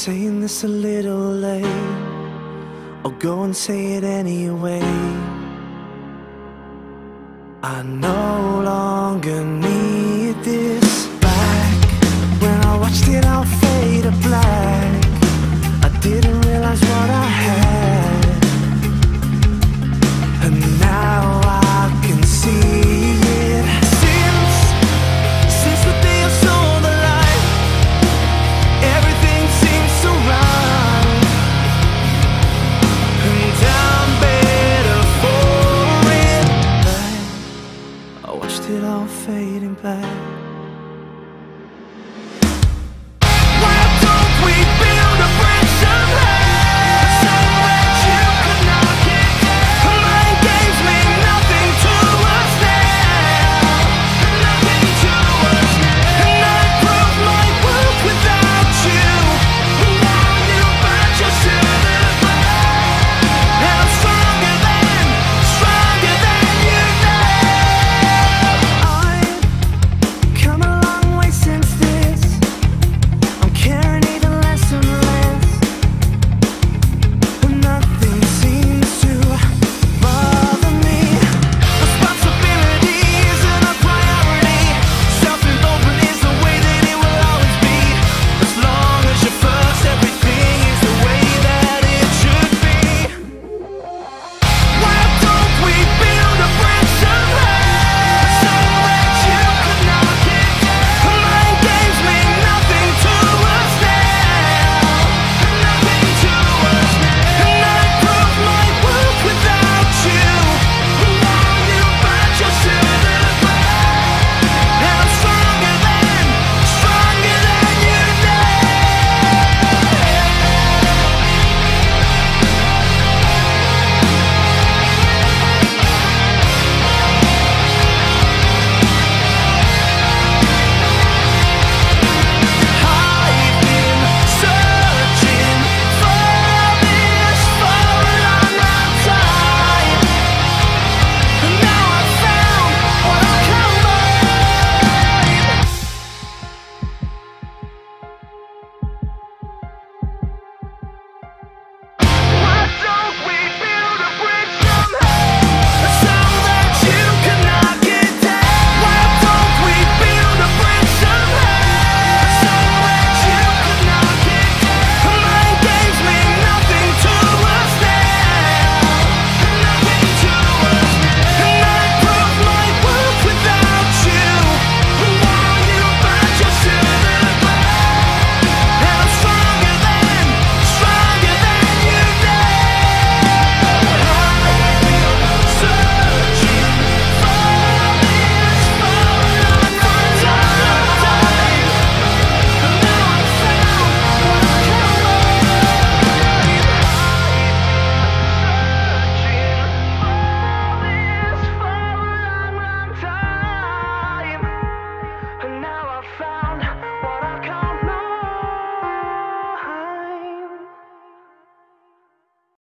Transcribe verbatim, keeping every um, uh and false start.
saying this a little late? I'll go and say it anyway. I no longer need this back. When I watched it all fade to black, I didn't realize what I had, and now I can see it. Since, since the day I saw the light, everything seems so right, and I'm better for it. I watched it all fading back.